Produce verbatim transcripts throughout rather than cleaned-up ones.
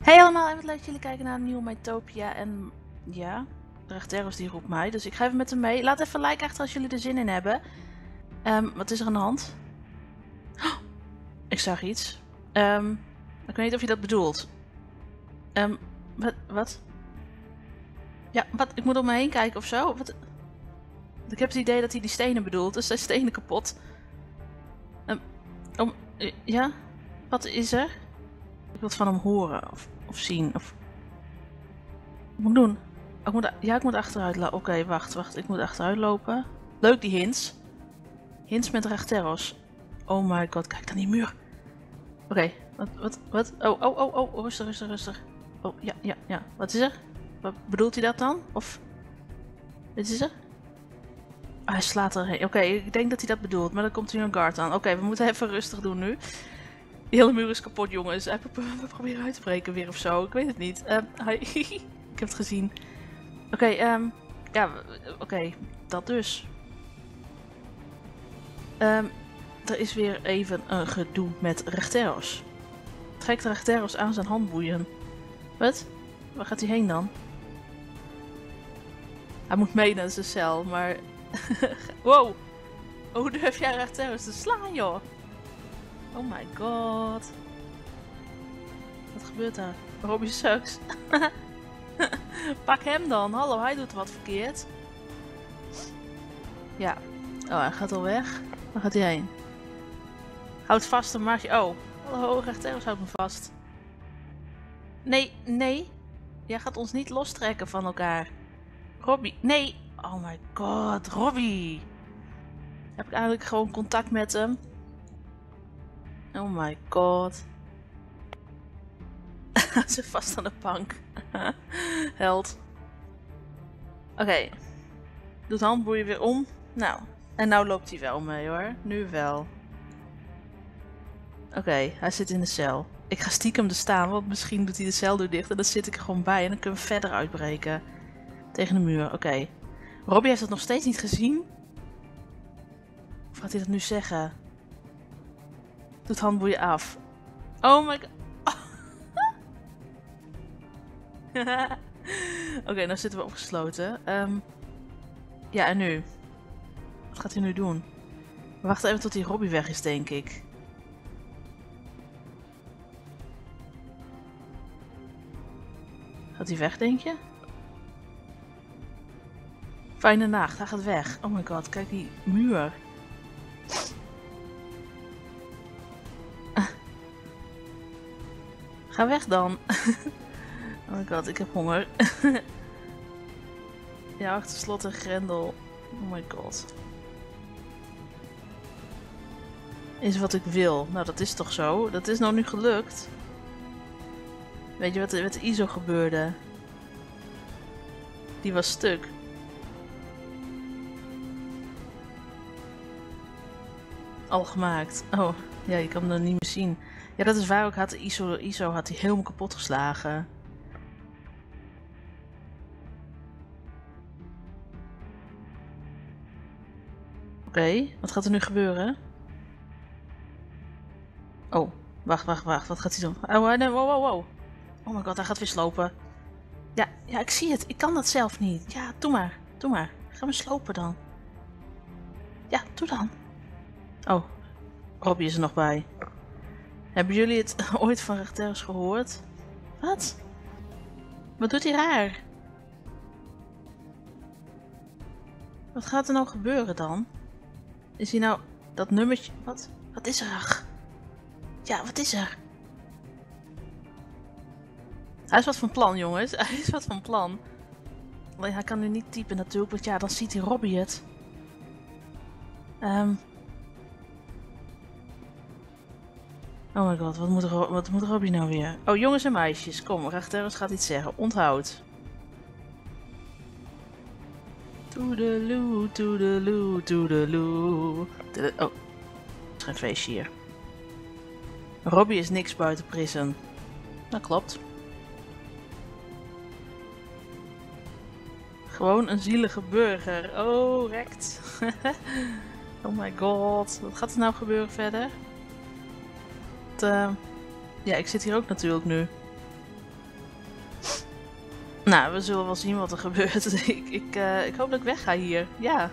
Hey allemaal en wat leuk dat jullie kijken naar een nieuwe Mytopia. En ja, Rechteros die roept mij, dus ik ga even met hem mee. Laat even een like achter als jullie er zin in hebben. Um, wat is er aan de hand? Oh, ik zag iets. Um, ik weet niet of je dat bedoelt. Um, wat? Wat? Ja, wat? Ik moet om me heen kijken of zo? Wat? Ik heb het idee dat hij die stenen bedoelt, dus zijn stenen kapot. Um, om, ja? Wat is er? Ik wil het van hem horen of, of zien. Of... Wat moet ik doen? Ik moet, ja, ik moet achteruit lopen. Oké, okay, wacht, wacht. Ik moet achteruit lopen. Leuk die hints. Hints met Rechteros. Oh my god, kijk dan die muur. Oké, okay, wat, wat, wat? Oh, oh, oh, oh, rustig, rustig, rustig. Oh, ja, ja, ja. Wat is er? Wat bedoelt hij dat dan? Of... Wat is er? Ah, hij slaat erheen. Oké, okay, ik denk dat hij dat bedoelt, maar dan komt hij een guard aan. Oké, okay, we moeten even rustig doen nu. Die hele muur is kapot, jongens. We proberen uit te breken weer of zo. Ik weet het niet. Um, ik heb het gezien. Oké, okay, um, ja, oké, okay, dat dus. Um, er is weer even een gedoe met Rechteros. Trekt Rechteros aan zijn handboeien. Wat? Waar gaat hij heen dan? Hij moet mee naar zijn cel, maar... Wow! Hoe durf jij Rechteros te slaan, joh? Oh my god. Wat gebeurt daar? Robbie sucks. Pak hem dan. Hallo, hij doet wat verkeerd. Ja. Oh, hij gaat al weg. Waar gaat hij heen? Houd vast, dan maak je... Oh. Hallo, Rechteros houdt me vast. Nee, nee. Jij gaat ons niet lostrekken van elkaar. Robbie. Nee. Oh my god, Robbie. Heb ik eigenlijk gewoon contact met hem? Oh my god. Hij zit vast aan de bank. Held. Oké. Okay. Doet handboeien weer om. Nou. En nou loopt hij wel mee hoor. Nu wel. Oké, okay, hij zit in de cel. Ik ga stiekem er staan, want misschien doet hij de celdeur dicht en dan zit ik er gewoon bij en dan kunnen we verder uitbreken. Tegen de muur, oké. Okay. Robbie heeft het nog steeds niet gezien. Of gaat hij dat nu zeggen? Doet handboeien af. Oh my god. Oké, okay, nou zitten we opgesloten. Um, ja, en nu? Wat gaat hij nu doen? We wachten even tot die Robbie weg is, denk ik. Gaat hij weg, denk je? Fijne nacht, hij gaat weg. Oh my god, kijk die muur. Ga weg dan. Oh my god, ik heb honger. Ja, achter slot en grendel. Oh my god. Is wat ik wil. Nou, dat is toch zo? Dat is nou nu gelukt. Weet je wat er met de I S O gebeurde? Die was stuk. Al gemaakt. Oh, ja, je kan hem dan niet meer zien. Ja, dat is waar ook. Had de I S O, I S O had hij helemaal kapot geslagen. Oké, okay, wat gaat er nu gebeuren? Oh, wacht, wacht, wacht. Wat gaat hij doen? Oh, nee, wow, wow, wow. Oh my god, hij gaat weer slopen. Ja, ja, ik zie het. Ik kan dat zelf niet. Ja, doe maar. Doe maar. Ga me slopen dan. Ja, doe dan. Oh, Robbie is er nog bij. Hebben jullie het ooit van Rechteros gehoord? Wat? Wat doet hij raar? Wat gaat er nou gebeuren dan? Is hij nou dat nummertje... Wat? Wat is er? Ja, wat is er? Hij is wat van plan, jongens. Hij is wat van plan. Alleen hij kan nu niet typen natuurlijk, want ja, dan ziet hij Robbie het. Um... Oh my god, wat moet, Ro wat moet Robbie nou weer? Oh, jongens en meisjes, kom, Rechteros gaat iets zeggen. Onthoud. Toedeloe, toedeloe, toedeloe. Toedeloe. Oh, het is geen feestje hier. Robbie is niks buiten prison. Dat klopt. Gewoon een zielige burger. Oh, rekt. Oh my god. Wat gaat er nou gebeuren verder? Uh, ja, ik zit hier ook natuurlijk nu. Nou, we zullen wel zien wat er gebeurt. ik, ik, uh, ik hoop dat ik weg ga hier. Ja.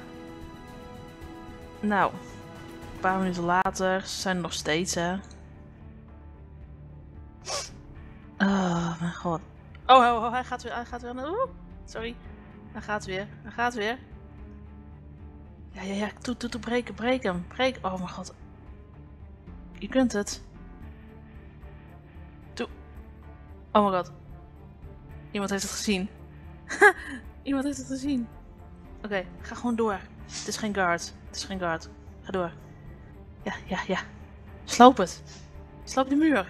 Nou. Een paar minuten later. Ze zijn er nog steeds, hè. Oh, mijn god. Oh, oh, oh, hij gaat weer. Hij gaat weer. Oeh, sorry. Hij gaat weer. Hij gaat weer. Ja, ja, ja. Toe, toe, toe. Breken, breek hem. Breek. Oh, mijn god. Je kunt het. Toe. Oh, mijn god. Iemand heeft het gezien. Iemand heeft het gezien. Oké, okay, ga gewoon door. Het is geen guard. Het is geen guard. Ga door. Ja, ja, ja. Sloop het. Sloop de muur.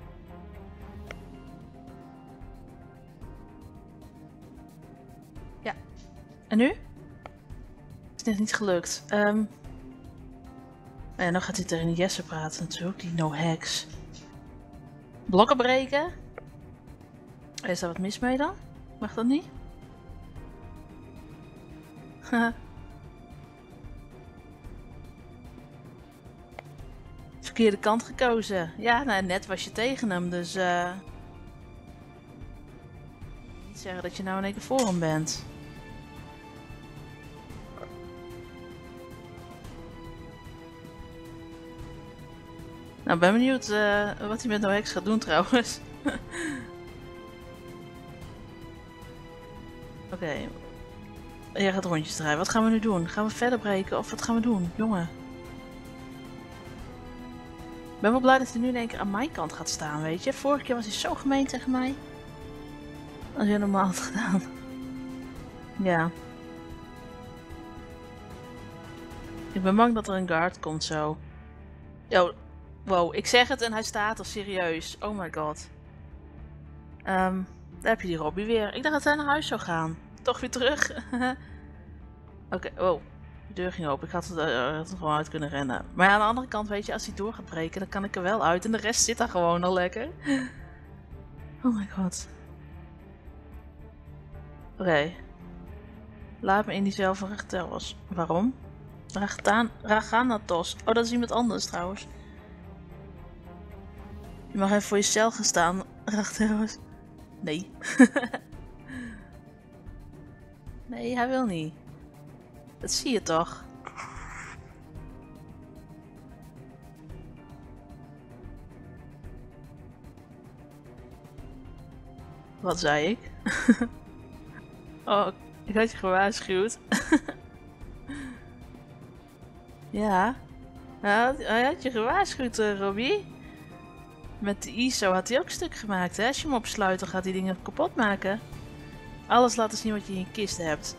Ja. En nu? Het is net niet gelukt. Um... En dan gaat hij tegen die Jesse praten natuurlijk. Die no hacks. Blokken breken. Is daar wat mis mee dan? Mag dat niet? Haha. Verkeerde kant gekozen. Ja, nou, net was je tegen hem, dus uh... niet zeggen dat je nou in één keer voor hem bent. Nou, ben benieuwd uh, wat hij met No Hex gaat doen trouwens. Oké. Okay. Jij gaat rondjes draaien. Wat gaan we nu doen? Gaan we verder breken of wat gaan we doen? Jongen. Ik ben wel blij dat hij nu in één keer aan mijn kant gaat staan, weet je. Vorige keer was hij zo gemeen tegen mij. Als je normaal had gedaan. Ja. Ik ben bang dat er een guard komt zo. Yo, wow, ik zeg het en hij staat er serieus. Oh my god. Um, daar heb je die Robbie weer. Ik dacht dat hij naar huis zou gaan. Toch weer terug. Oké, okay, wow. De deur ging open. Ik had er, uh, had er gewoon uit kunnen rennen. Maar ja, aan de andere kant, weet je, als hij door gaat breken, dan kan ik er wel uit. En de rest zit daar gewoon al lekker. Oh my god. Oké. Okay. Laat me in diezelfde Rachtheros. Waarom? Rachanatos. Oh, dat is iemand anders trouwens. Je mag even voor jezelf gaan staan, Rachtheros. Nee. Nee, hij wil niet. Dat zie je toch? Wat zei ik? Oh, ik had je gewaarschuwd. Ja. Hij had je gewaarschuwd, uh, Robbie. Met de I S O had hij ook stuk gemaakt, hè? Als je hem opsluit, dan gaat hij dingen kapot maken. Alles laten zien wat je in je kist hebt.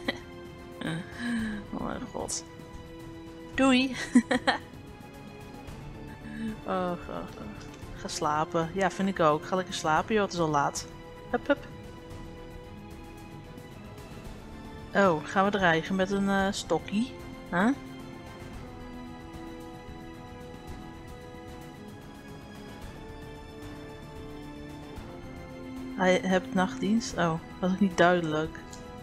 Oh mijn god. Doei. Oh, oh, oh. Ga slapen. Ja, vind ik ook. Ga lekker slapen, joh. Het is al laat. Hup, hup. Oh, gaan we dreigen met een uh, stokkie? Huh? Hij hebt nachtdienst? Oh, was ik niet duidelijk.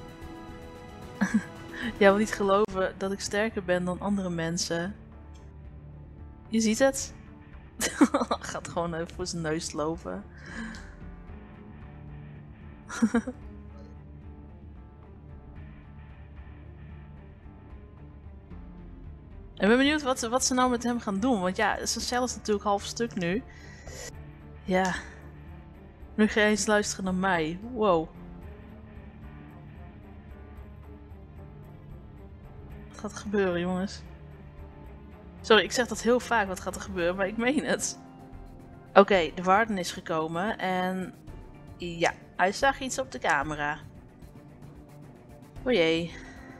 Jij wil niet geloven dat ik sterker ben dan andere mensen. Je ziet het. Gaat gewoon even voor zijn neus lopen. Ik ben benieuwd wat, wat ze nou met hem gaan doen. Want ja, zijn cel is natuurlijk half stuk nu. Ja. Nu ga je eens luisteren naar mij. Wow. Wat gaat er gebeuren, jongens? Sorry, ik zeg dat heel vaak, wat gaat er gebeuren, maar ik meen het. Oké, okay, de warden is gekomen en... Ja, hij zag iets op de camera. O jee.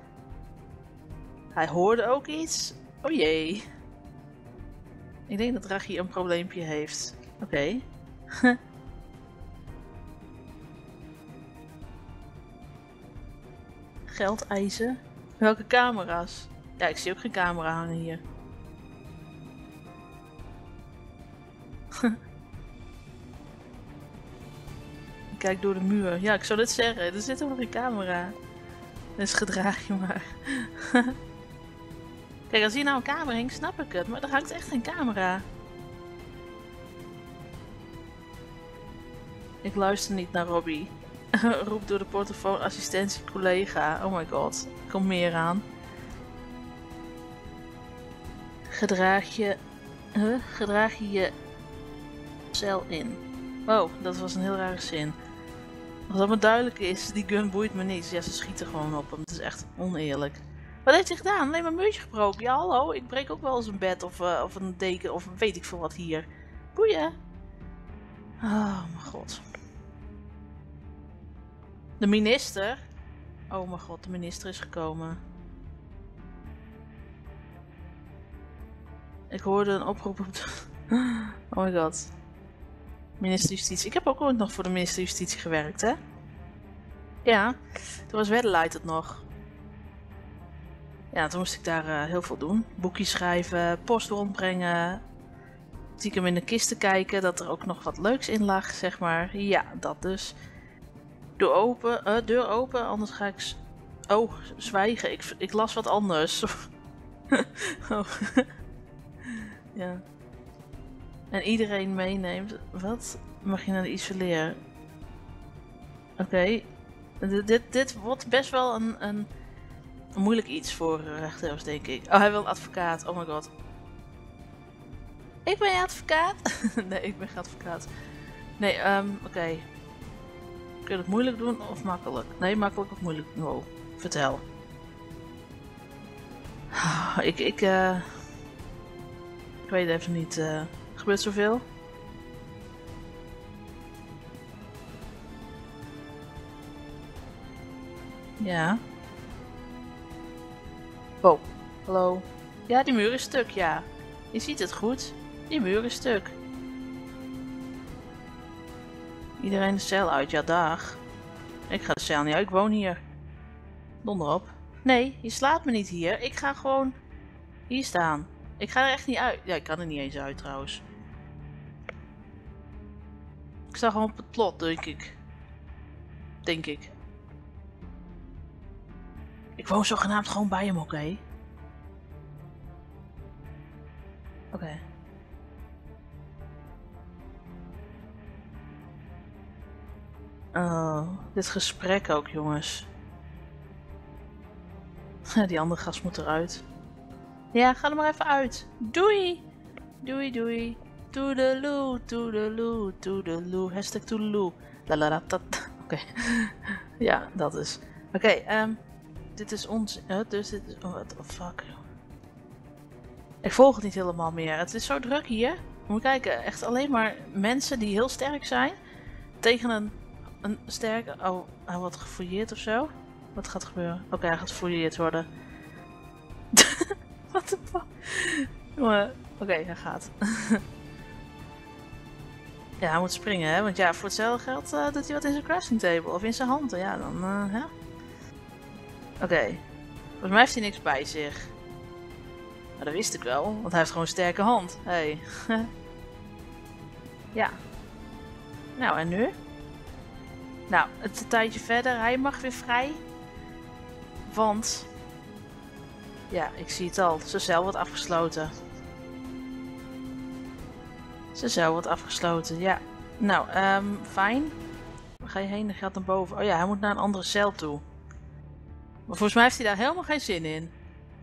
Hij hoorde ook iets. O jee. Ik denk dat Rachi een probleempje heeft. Oké. Okay. Geldeisen? Welke camera's? Ja, ik zie ook geen camera hangen hier. Ik kijk door de muur. Ja, ik zou dit zeggen. Er zit nog een camera. Dus gedraag je maar. Kijk, als hier nou een camera hing, snap ik het. Maar er hangt echt geen camera. Ik luister niet naar Robbie. Roep door de portofoon assistentie collega. Oh my god, er komt meer aan. Gedraag je, huh? Gedraag je je cel in. Oh, dat was een heel rare zin. Wat dat maar duidelijk is, die gun boeit me niet. Ja, ze schieten gewoon op hem. Het is echt oneerlijk. Wat heeft hij gedaan? Alleen maar een muurtje gebroken. Ja, hallo. Ik breek ook wel eens een bed of, uh, of een deken of weet ik veel wat hier. Boeien. Oh mijn god. De minister? Oh mijn god, de minister is gekomen. Ik hoorde een oproep op de... Oh my god. Minister Justitie. Ik heb ook ooit nog voor de minister Justitie gewerkt, hè? Ja, toen was Weddelite het nog. Ja, toen moest ik daar uh, heel veel doen. Boekjes schrijven, post rondbrengen. Stiekem in de kisten kijken dat er ook nog wat leuks in lag, zeg maar. Ja, dat dus. Deur open, uh, deur open, anders ga ik... Oh, zwijgen. Ik, ik las wat anders. Oh. Ja. En iedereen meeneemt. Wat? Mag je naar de isoleer? Oké. Okay. Dit, dit, dit wordt best wel een, een, een moeilijk iets voor uh, rechters, denk ik. Oh, hij wil een advocaat. Oh my god. Ik ben je advocaat? Nee, ik ben geen advocaat. Nee, um, oké. Okay. Kun je het moeilijk doen of makkelijk? Nee, makkelijk of moeilijk? Wow. Vertel. Ik, ik, uh... ik weet even niet. Uh... Gebeurt zoveel? Ja. Oh, hallo. Ja, die muur is stuk, ja. Je ziet het goed. Die muur is stuk. Iedereen de cel uit, ja dag. Ik ga de cel niet uit, ik woon hier. Donder op. Nee, je slaat me niet hier. Ik ga gewoon hier staan. Ik ga er echt niet uit. Ja, ik kan er niet eens uit trouwens. Ik sta gewoon op het plot, denk ik. Denk ik. Ik woon zogenaamd gewoon bij hem, oké? Okay? Oké. Okay. Oh, dit gesprek ook, jongens. Die andere gast moet eruit. Ja, ga er maar even uit. Doei! Doei, doei. Toedeloe, toedeloe, toedeloe. Hashtag toedeloe. Lalalatat. Oké. Okay. Ja, dat is. Oké, okay, um, dit is ons... Uh, dus dit is... Oh, what the fuck. Ik volg het niet helemaal meer. Het is zo druk hier. Moet je kijken. Echt alleen maar mensen die heel sterk zijn. Tegen een, een sterke... Oh, hij wordt gefouilleerd of zo. Wat gaat gebeuren? Oké, okay, hij gaat gefouilleerd worden. What the fuck? Oké, okay, hij gaat. Ja, hij moet springen, hè? Want ja, voor hetzelfde geld uh, doet hij wat in zijn crafting table of in zijn handen. Ja, dan, uh, ja. Oké. Okay. Volgens mij heeft hij niks bij zich. Maar dat wist ik wel, want hij heeft gewoon een sterke hand. Hé. Hey. Ja. Nou, en nu? Nou, het is een tijdje verder. Hij mag weer vrij. Want... Ja, ik zie het al. Zijn cel wordt afgesloten. Zijn cel wordt afgesloten, ja. Nou, um, fijn. Waar ga je heen? Dan gaat naar boven. Oh ja, hij moet naar een andere cel toe. Maar volgens mij heeft hij daar helemaal geen zin in.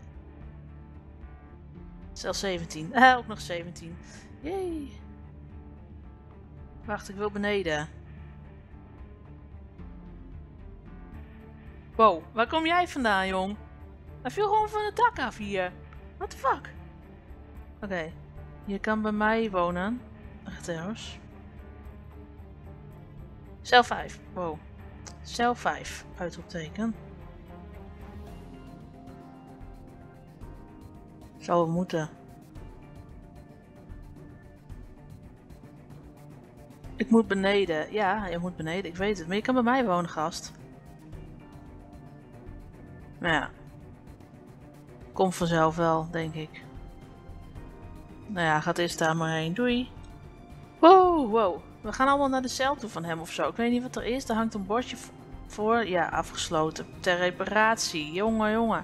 Cel zeventien. Ah, ook nog zeventien. Jee. Wacht, ik wil beneden. Wow, waar kom jij vandaan, jong? Hij viel gewoon van het dak af hier. What the fuck? Oké, okay. Je kan bij mij wonen. Echt trouwens. Cel vijf. Wow. Cel vijf. Uitroepteken. Zou we moeten. Ik moet beneden. Ja, je moet beneden. Ik weet het. Maar je kan bij mij wonen, gast. Nou ja. Komt vanzelf wel, denk ik. Nou ja, gaat eerst daar maar heen. Doei. Wow, wow. We gaan allemaal naar de cel toe van hem of zo. Ik weet niet wat er is. Er hangt een bordje voor. Ja, afgesloten. Ter reparatie. Jongen, jongen.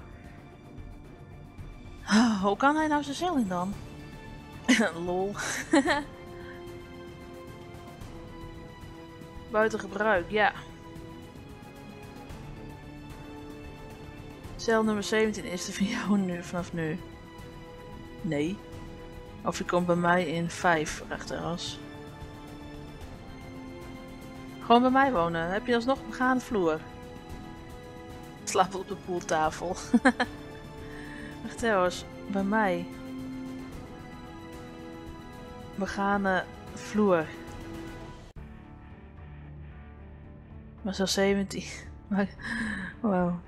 Oh, hoe kan hij nou zijn cel in dan? Lol. Buiten gebruik, ja. Cel nummer zeventien is de van jou nu, vanaf nu. Nee. Of je komt bij mij in vijf rechterras. Gewoon bij mij wonen. Heb je alsnog een begane vloer? Slaap op de poeltafel. Rechterras, bij mij. Begane vloer. Maar zo zeventien. Wauw.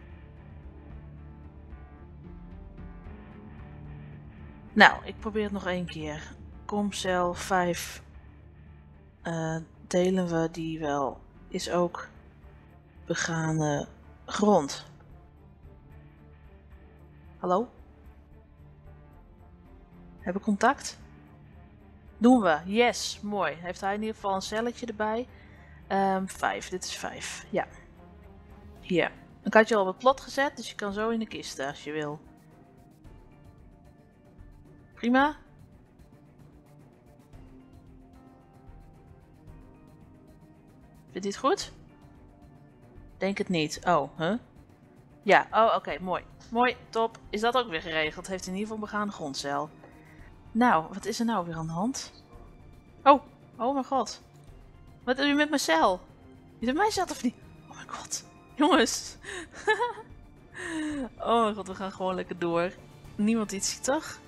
Nou, ik probeer het nog één keer. Komcel vijf. Uh, delen we die wel. Is ook begane grond. Hallo? Hebben we contact? Doen we. Yes, mooi. Heeft hij in ieder geval een celletje erbij. Um, vijf, dit is vijf. Ja. Hier. Ik had je al op het plot gezet, dus je kan zo in de kisten als je wil. Prima. Vindt hij het goed? Denk het niet. Oh, huh? Ja, oh, oké, okay, mooi. Mooi, top. Is dat ook weer geregeld? Heeft in ieder geval een begaande grondcel. Nou, wat is er nou weer aan de hand? Oh, oh mijn god. Wat doe je met mijn cel? Je doet mij zat of niet? Oh mijn god. Jongens. Oh mijn god, we gaan gewoon lekker door. Niemand iets ziet, toch?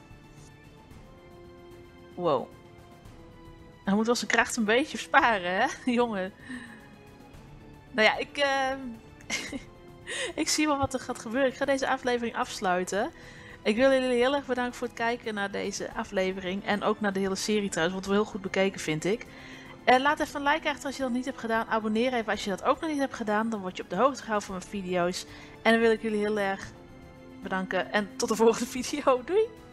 Wow. Hij moet wel zijn kracht een beetje sparen, hè? Jongen. Nou ja, ik... Uh... ik zie wel wat er gaat gebeuren. Ik ga deze aflevering afsluiten. Ik wil jullie heel erg bedanken voor het kijken naar deze aflevering. En ook naar de hele serie trouwens. Wordt wel heel goed bekeken, vind ik. Uh, laat even een like achter als je dat niet hebt gedaan. Abonneer even als je dat ook nog niet hebt gedaan. Dan word je op de hoogte gehouden van mijn video's. En dan wil ik jullie heel erg bedanken. En tot de volgende video. Doei!